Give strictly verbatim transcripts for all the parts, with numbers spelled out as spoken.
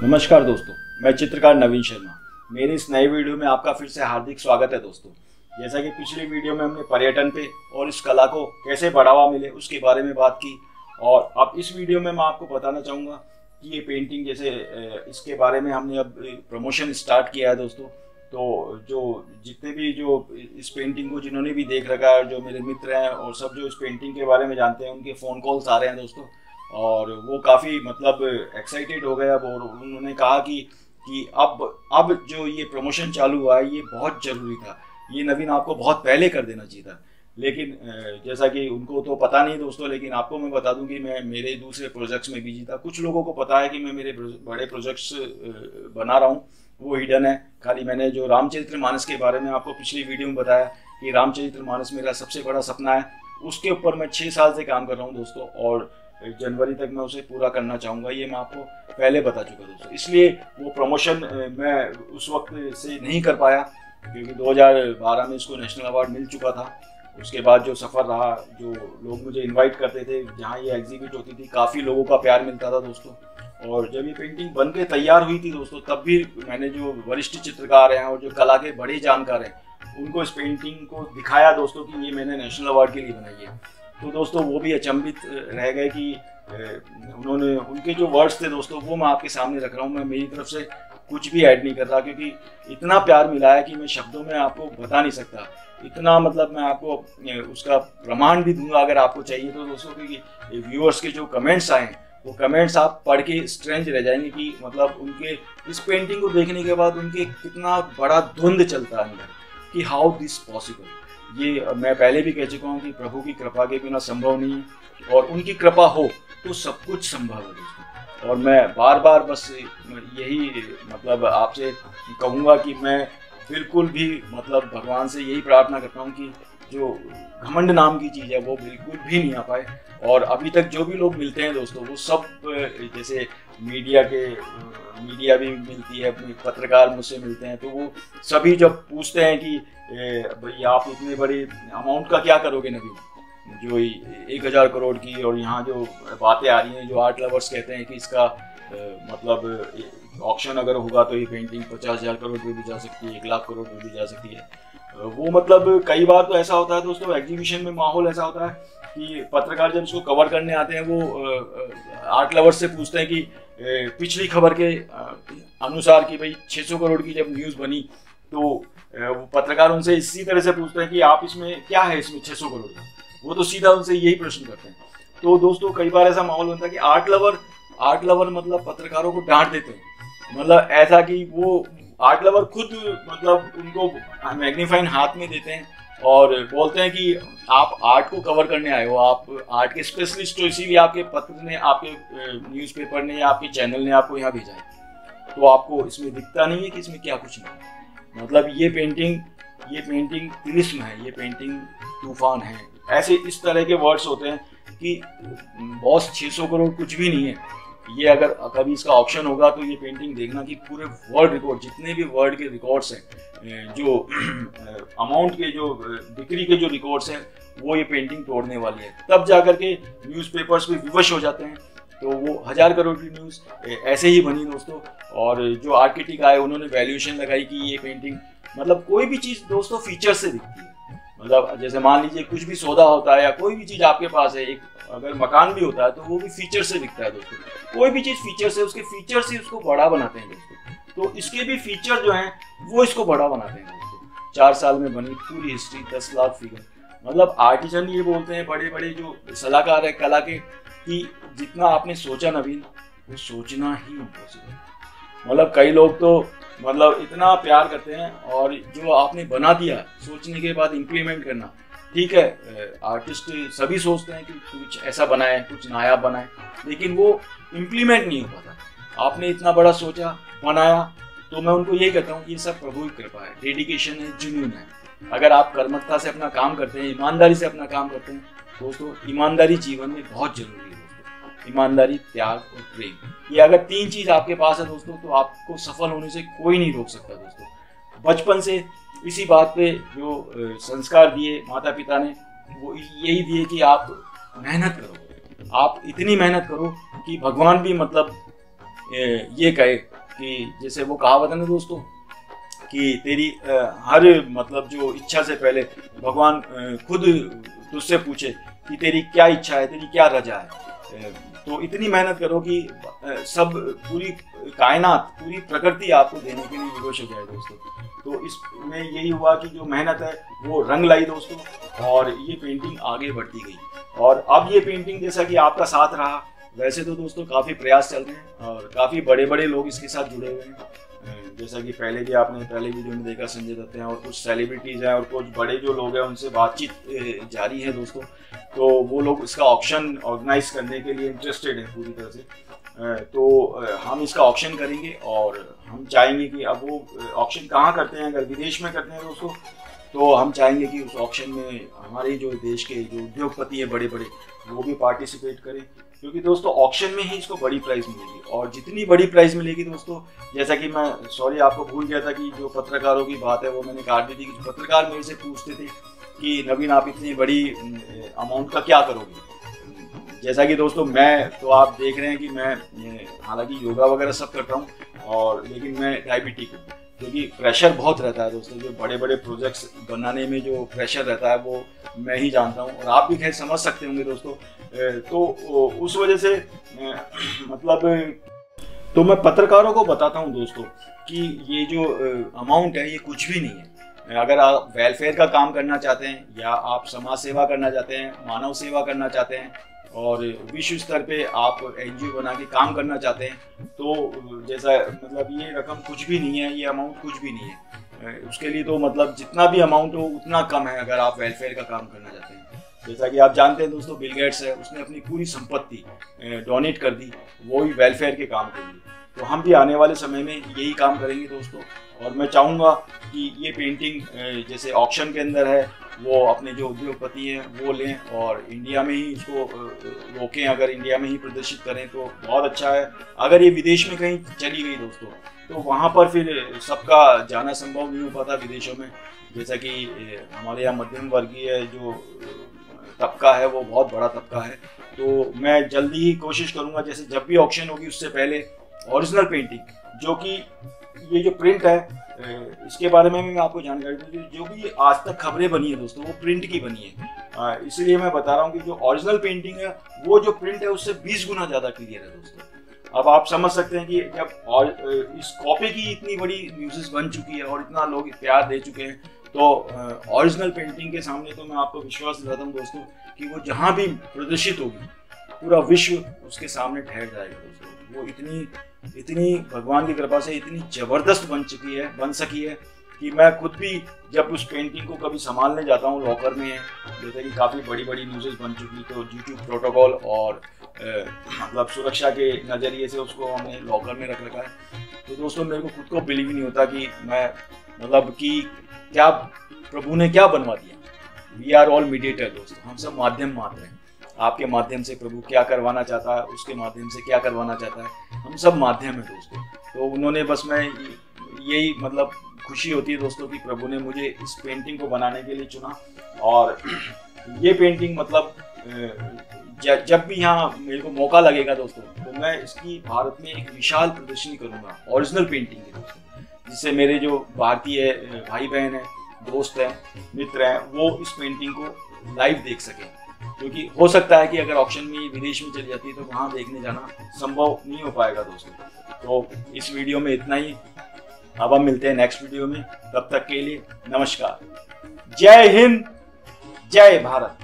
नमस्कार दोस्तों, मैं चित्रकार नवीन शर्मा। मेरे इस नए वीडियो में आपका फिर से हार्दिक स्वागत है दोस्तों। जैसा कि पिछली वीडियो में हमने पर्यटन पे और इस कला को कैसे बढ़ावा मिले उसके बारे में बात की, और अब इस वीडियो में मैं आपको बताना चाहूँगा कि ये पेंटिंग जैसे इसके बारे में हमने अब प्रमोशन स्टार्ट किया है दोस्तों। तो जो जितने भी जो इस पेंटिंग को जिन्होंने भी देख रखा है, जो मेरे मित्र हैं और सब जो इस पेंटिंग के बारे में जानते हैं, उनके फ़ोन कॉल्स आ रहे हैं दोस्तों, और वो काफ़ी मतलब एक्साइटेड हो गए अब। और उन्होंने कहा कि कि अब अब जो ये प्रमोशन चालू हुआ है ये बहुत ज़रूरी था, ये नवीन आपको बहुत पहले कर देना चाहिए था। लेकिन जैसा कि उनको तो पता नहीं दोस्तों, लेकिन आपको मैं बता दूं कि मैं मेरे दूसरे प्रोजेक्ट्स में बिजी था। कुछ लोगों को पता है कि मैं मेरे बड़े प्रोजेक्ट्स बना रहा हूँ, वो हिडन है। खाली मैंने जो रामचरितमानस के बारे में आपको पिछली वीडियो में बताया कि रामचरितमानस मेरा सबसे बड़ा सपना है, उसके ऊपर मैं छः साल से काम कर रहा हूँ दोस्तों, और जनवरी तक मैं उसे पूरा करना चाहूँगा। ये मैं आपको पहले बता चुका दोस्तों, इसलिए वो प्रमोशन मैं उस वक्त से नहीं कर पाया, क्योंकि दो हज़ार बारह में इसको नेशनल अवार्ड मिल चुका था। उसके बाद जो सफ़र रहा, जो लोग मुझे इनवाइट करते थे, जहाँ ये एग्जीबिट होती थी, काफ़ी लोगों का प्यार मिलता था दोस्तों। और जब ये पेंटिंग बन के तैयार हुई थी दोस्तों, तब भी मैंने जो वरिष्ठ चित्रकार हैं और जो कला के बड़े जानकार हैं, उनको इस पेंटिंग को दिखाया दोस्तों कि ये मैंने नेशनल अवार्ड के लिए बनाई है। तो दोस्तों वो भी अचंभित रह गए कि उन्होंने, उनके जो वर्ड्स थे दोस्तों, वो मैं आपके सामने रख रहा हूँ। मैं मेरी तरफ से कुछ भी ऐड नहीं कर रहा, क्योंकि इतना प्यार मिला है कि मैं शब्दों में आपको बता नहीं सकता। इतना मतलब मैं आपको उसका प्रमाण भी दूंगा अगर आपको चाहिए तो दोस्तों, क्योंकि व्यूअर्स के जो कमेंट्स आए हैं, वो कमेंट्स आप पढ़ के स्ट्रेंज रह जाएंगे कि मतलब उनके इस पेंटिंग को देखने के बाद उनके कितना बड़ा द्वंद्व चलता है अंदर कि हाउ दिस पॉसिबल। ये मैं पहले भी कह चुका हूँ कि प्रभु की कृपा के बिना संभव नहीं है, और उनकी कृपा हो तो सब कुछ संभव है दोस्तों। और मैं बार बार बस यही मतलब आपसे कहूँगा कि मैं बिल्कुल भी मतलब भगवान से यही प्रार्थना करता हूँ कि जो घमंड नाम की चीज़ है वो बिल्कुल भी नहीं आ पाए। और अभी तक जो भी लोग मिलते हैं दोस्तों, वो सब जैसे मीडिया के मीडिया भी मिलती है, पत्रकार मुझसे मिलते हैं, तो वो सभी जब पूछते हैं कि भाई आप इतने बड़े अमाउंट का क्या करोगे नवीन, जो एक हज़ार करोड़ की, और यहाँ जो बातें आ रही हैं, जो आर्ट लवर्स कहते हैं कि इसका मतलब ऑक्शन अगर होगा तो ये पेंटिंग पचास हज़ार करोड़ पे भी जा सकती है, एक लाख करोड़ पे भी जा सकती है। वो मतलब कई बार तो ऐसा होता है दोस्तों, एग्जीबिशन में माहौल ऐसा होता है कि पत्रकार जब इसको कवर करने आते हैं, वो आर्ट लवर्स से पूछते हैं कि पिछली खबर के अनुसार कि भाई छह सौ करोड़ की जब न्यूज़ बनी, तो वो पत्रकार उनसे इसी तरह से पूछते हैं कि आप इसमें क्या है, इसमें छह सौ करोड़ का। वो तो सीधा उनसे यही प्रश्न करते हैं। तो दोस्तों कई बार ऐसा माहौल होता है कि आर्ट लवर आर्ट लवर मतलब पत्रकारों को डांट देते हैं, मतलब ऐसा कि वो आर्ट लवर खुद मतलब उनको मैग्नीफाइंग हाथ में देते हैं और बोलते हैं कि आप आर्ट को कवर करने आए हो, आप आर्ट के स्पेशलिस्ट हो, इसीलिए आपके पत्र ने, आपके न्यूज़पेपर ने या आपके चैनल ने आपको यहाँ भेजा है। तो आपको इसमें दिखता नहीं है कि इसमें क्या कुछ नहीं। मतलब ये पेंटिंग ये पेंटिंग तिलिस्म है, ये पेंटिंग तूफान है, ऐसे इस तरह के वर्ड्स होते हैं कि बॉस छह सौ करोड़ कुछ भी नहीं है। ये अगर कभी इसका ऑप्शन होगा तो ये पेंटिंग देखना कि पूरे वर्ल्ड रिकॉर्ड, जितने भी वर्ल्ड के रिकॉर्ड्स हैं, जो अमाउंट के, जो बिक्री के जो रिकॉर्ड्स हैं, वो ये पेंटिंग तोड़ने वाली है। तब जाकर के न्यूज़पेपर्स भी विवश हो जाते हैं। तो वो हज़ार करोड़ की न्यूज़ ऐसे ही बनी दोस्तों। और जो आर्किटेक्ट आए, उन्होंने वैल्यूएशन लगाई कि ये पेंटिंग, मतलब कोई भी चीज़ दोस्तों फीचर से दिखती है। मतलब जैसे मान लीजिए कुछ भी सौदा होता है या कोई भी चीज़ आपके पास है, एक अगर मकान भी होता है तो वो भी फीचर से दिखता है दोस्तों। कोई भी चीज़ फीचर से, उसके फीचर से उसको बड़ा बनाते हैं दोस्तों। तो इसके भी फीचर जो हैं वो इसको बड़ा बनाते हैं दोस्तों। चार साल में बनी पूरी हिस्ट्री, दस लाख फिगर। मतलब आर्टिजन ये बोलते हैं, बड़े बड़े जो सलाहकार है कला के, कि जितना आपने सोचा नवीन, वो सोचना ही इम्पॉसिबल। मतलब कई लोग तो मतलब इतना प्यार करते हैं, और जो आपने बना दिया सोचने के बाद इम्प्लीमेंट करना, ठीक है, आर्टिस्ट सभी सोचते हैं कि कुछ ऐसा बनाए, कुछ नायाब बनाए, लेकिन वो इम्प्लीमेंट नहीं हो पाता। आपने इतना बड़ा सोचा, बनाया, तो मैं उनको यही कहता हूँ कि ये सब प्रभु की कृपा है, डेडिकेशन है, जुनून है। अगर आप कर्मठता से अपना काम करते हैं, ईमानदारी से अपना काम करते हैं दोस्तों, ईमानदारी जीवन में बहुत जरूरी है दोस्तों। ईमानदारी, त्याग और प्रेम, ये अगर तीन चीज़ आपके पास है दोस्तों, तो आपको सफल होने से कोई नहीं रोक सकता दोस्तों। बचपन से इसी बात पे जो संस्कार दिए माता पिता ने, वो यही दिए कि आप मेहनत करो, आप इतनी मेहनत करो कि भगवान भी मतलब ये कहे कि जैसे वो कहावत है ना दोस्तों कि तेरी हर मतलब जो इच्छा से पहले भगवान खुद तुझसे पूछे कि तेरी क्या इच्छा है, तेरी क्या रजा है। तो इतनी मेहनत करो कि सब पूरी कायनात, पूरी प्रकृति आपको देने के लिए विवश हो जाए दोस्तों। तो इसमें यही हुआ कि जो मेहनत है वो रंग लाई दोस्तों, और ये पेंटिंग आगे बढ़ती गई। और अब ये पेंटिंग जैसा कि आपका साथ रहा, वैसे तो दोस्तों काफ़ी प्रयास चल रहे हैं और काफ़ी बड़े बड़े लोग इसके साथ जुड़े हुए हैं। जैसा कि पहले भी आपने पहले वीडियो में देखा, संजय दत्त हैं और कुछ सेलिब्रिटीज़ हैं और कुछ बड़े जो लोग हैं उनसे बातचीत जारी है दोस्तों। तो वो लोग इसका ऑक्शन ऑर्गेनाइज करने के लिए इंटरेस्टेड हैं पूरी तरह से। तो हम इसका ऑक्शन करेंगे और हम चाहेंगे कि अब वो ऑक्शन कहाँ करते हैं, अगर विदेश में करते हैं दोस्तों तो हम चाहेंगे कि उस ऑक्शन में हमारे जो देश के जो उद्योगपति हैं बड़े बड़े वो भी पार्टिसिपेट करें, क्योंकि दोस्तों ऑक्शन में ही इसको बड़ी प्राइस मिलेगी। और जितनी बड़ी प्राइस मिलेगी दोस्तों, जैसा कि मैं सॉरी आपको भूल गया था कि जो पत्रकारों की बात है वो मैंने काट दी थी कि पत्रकार मेरे से पूछते थे कि नवीन आप इतनी बड़ी अमाउंट का क्या करोगे। जैसा कि दोस्तों मैं तो आप देख रहे हैं कि मैं हालांकि योगा वगैरह सब करता हूँ, और लेकिन मैं डायबिटिक हूँ, क्योंकि प्रेशर बहुत रहता है दोस्तों। जो बड़े बड़े प्रोजेक्ट्स बनाने में जो प्रेशर रहता है वो मैं ही जानता हूँ, और आप भी खैर समझ सकते होंगे दोस्तों। तो उस वजह से मतलब तो मैं पत्रकारों को बताता हूँ दोस्तों कि ये जो अमाउंट है ये कुछ भी नहीं है। अगर आप वेलफेयर का काम करना चाहते हैं, या आप समाज सेवा करना चाहते हैं, मानव सेवा करना चाहते हैं, और विश्व स्तर पे आप एनजीओ बना के काम करना चाहते हैं, तो जैसा मतलब ये रकम कुछ भी नहीं है, ये अमाउंट कुछ भी नहीं है। उसके लिए तो मतलब जितना भी अमाउंट हो उतना कम है अगर आप वेलफेयर का काम करना चाहते हैं। जैसा कि आप जानते हैं दोस्तों, बिल गेट्स है, उसने अपनी पूरी संपत्ति डोनेट कर दी, वो भी वेलफेयर के काम के लिए। तो हम भी आने वाले समय में यही काम करेंगे दोस्तों। और मैं चाहूँगा कि ये पेंटिंग जैसे ऑक्शन के अंदर है वो अपने जो उद्योगपति हैं वो लें और इंडिया में ही इसको रोकें। अगर इंडिया में ही प्रदर्शित करें तो बहुत अच्छा है। अगर ये विदेश में कहीं चली गई दोस्तों तो वहाँ पर फिर सबका जाना संभव नहीं हो पाता विदेशों में। जैसा कि हमारे यहाँ मध्यम वर्गीय जो तबका है वो बहुत बड़ा तबका है। तो मैं जल्दी ही कोशिश करूँगा, जैसे जब भी ऑक्शन होगी उससे पहले ओरिजिनल पेंटिंग, जो कि ये जो प्रिंट है इसके बारे में भी मैं आपको जानकारी दूँ। जो भी आज तक खबरें बनी है दोस्तों वो प्रिंट की बनी है, इसलिए मैं बता रहा हूँ कि जो ओरिजिनल पेंटिंग है वो जो प्रिंट है उससे बीस गुना ज़्यादा क्लियर है दोस्तों। अब आप समझ सकते हैं कि जब और इस कॉपी की इतनी बड़ी न्यूज़ेस बन चुकी है और इतना लोग प्यार दे चुके हैं, तो ओरिजिनल पेंटिंग के सामने तो मैं आपको विश्वास दिलाता हूँ दोस्तों कि वो जहाँ भी प्रदर्शित होगी पूरा विश्व उसके सामने ठहर जाएगा दोस्तों। वो इतनी इतनी भगवान की कृपा से इतनी ज़बरदस्त बन चुकी है, बन सकी है कि मैं खुद भी जब उस पेंटिंग को कभी संभालने जाता हूँ, लॉकर में है, जैसे कि काफ़ी बड़ी बड़ी न्यूज़ेस बन चुकी, तो यूट्यूब प्रोटोकॉल और ए, मतलब सुरक्षा के नज़रिए से उसको हमने लॉकर में रख रखा है। तो दोस्तों मेरे को खुद को बिलीव नहीं होता कि मैं मतलब कि क्या प्रभु ने क्या बनवा दिया। वी आर ऑल मीडिएटर दोस्तों, हम सब माध्यम मात्र हैं। आपके माध्यम से प्रभु क्या करवाना चाहता है, उसके माध्यम से क्या करवाना चाहता है, हम सब माध्यम है दोस्तों। तो उन्होंने बस मैं यही मतलब खुशी होती है दोस्तों कि प्रभु ने मुझे इस पेंटिंग को बनाने के लिए चुना। और ये पेंटिंग मतलब जब भी यहाँ मेरे को मौका लगेगा दोस्तों तो मैं इसकी भारत में एक विशाल प्रदर्शनी करूँगा ओरिजिनल पेंटिंग की दोस्तों, जिससे मेरे जो भारतीय भाई बहन हैं, दोस्त हैं, मित्र हैं, वो इस पेंटिंग को लाइव देख सकें। क्योंकि हो सकता है कि अगर ऑक्शन में विदेश में चली जाती है तो वहाँ देखने जाना संभव नहीं हो पाएगा दोस्तों। तो इस वीडियो में इतना ही, अब हम मिलते हैं नेक्स्ट वीडियो में। तब तक के लिए नमस्कार, जय हिंद, जय भारत।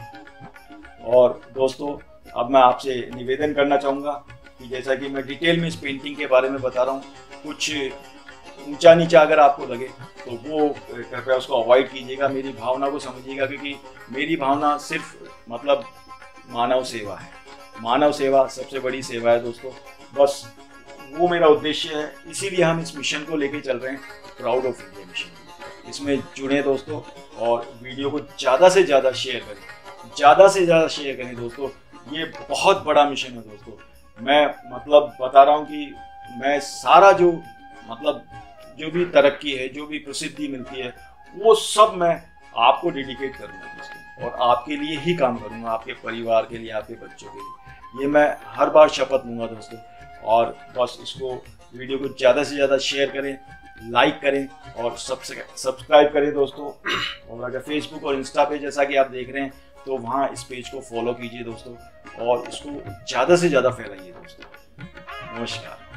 और दोस्तों अब मैं आपसे निवेदन करना चाहूँगा कि जैसा कि मैं डिटेल में इस पेंटिंग के बारे में बता रहा हूँ, कुछ ऊंचा नीचा अगर आपको लगे तो वो कृपया उसको अवॉइड कीजिएगा, मेरी भावना को समझिएगा। क्योंकि मेरी भावना सिर्फ मतलब मानव सेवा है, मानव सेवा सबसे बड़ी सेवा है दोस्तों। बस वो मेरा उद्देश्य है, इसीलिए हम इस मिशन को लेके चल रहे हैं, प्राउड ऑफ इंडिया मिशन। इसमें जुड़े दोस्तों और वीडियो को ज़्यादा से ज़्यादा शेयर करें, ज़्यादा से ज़्यादा शेयर करें दोस्तों। ये बहुत बड़ा मिशन है दोस्तों। मैं मतलब बता रहा हूँ कि मैं सारा जो मतलब जो भी तरक्की है, जो भी प्रसिद्धि मिलती है, वो सब मैं आपको डेडिकेट करूँगा दोस्तों, और आपके लिए ही काम करूँगा, आपके परिवार के लिए, आपके बच्चों के लिए। ये मैं हर बार शपथ लूँगा दोस्तों। और बस इसको वीडियो को ज़्यादा से ज़्यादा शेयर करें, लाइक करें और सब्सक्राइब करें दोस्तों। और अगर फेसबुक और इंस्टा पे जैसा कि आप देख रहे हैं तो वहाँ इस पेज को फॉलो कीजिए दोस्तों और इसको ज़्यादा से ज़्यादा फैलाइए दोस्तों। नमस्कार।